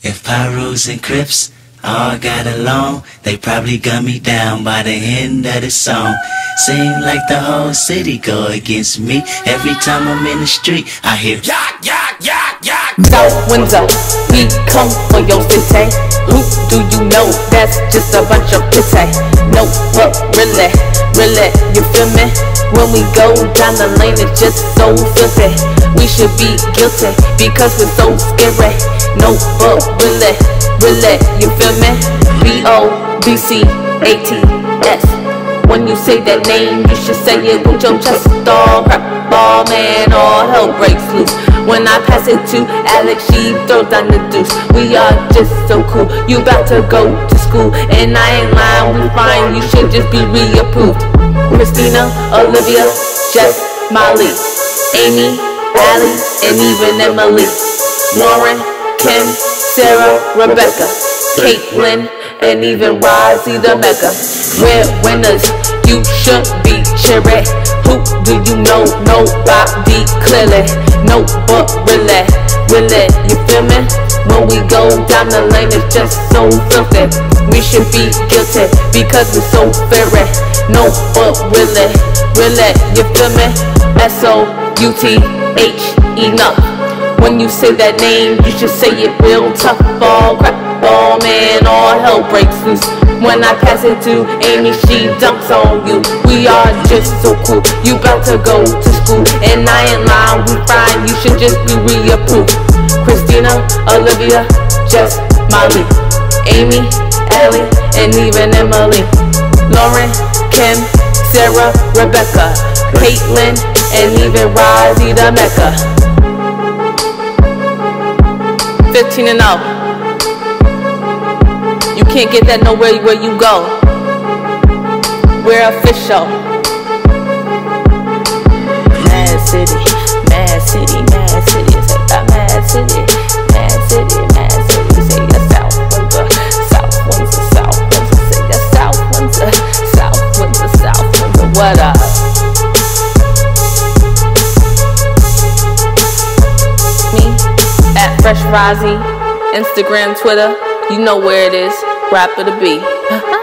If Pyros and Crips all got along, they probably gun me down by the end of the song. Seem like the whole city go against me. Every time I'm in the street, I hear yak, yak, yak, yak. South Windsor, we come for your city. Who do you know? That's just a bunch of pity. No, but really, you feel me? When we go down the lane, it's just so filthy. We should be guilty because we're so scary. No, but really, you feel me? BOBCATS. When you say that name, you should say it with your chest. All crap, all man, all hell breaks loose. When I pass it to Alex, she throws down the deuce. We are just so cool. You about to go to school, and I ain't lying, we fine. You should just be reapproved. Christina, Olivia, Jess, Molly, Amy, Allie, and even Emily, Lauren, Kim, Sarah, Rebecca, Caitlin, and even Rosie the Mecca. We're winners, you should be cheering. Who do you know? Nobody clearly. No, but really, you feel me? When we go down the lane, it's just so filthy. We should be guilty because we're so fairy. No, but really, you feel me? SOUTH, enough. When you say that name, you should say it real tough. All crap, all man, all hell breaks loose. When I pass it to Amy, she dumps on you. We are just so cool. You about to go to school, and I ain't lying, we fine. You should just be reapproved. Christina, Olivia, Jess, Molly, Amy, Allie, and even Emily, Lauren, Kim, Sarah, Rebecca, Caitlin, and even Rosie the Mecca. 15 and up. You can't get that nowhere where you go. We're official. Mad City, Mad City, Mad City. Say that Mad City, Mad City, Mad City. Say that South Windsor, South Windsor, South Windsor. Say that South Windsor, South Windsor, South Windsor. What up? Fresh Rosie, Instagram, Twitter, you know where it is. Rapper to be.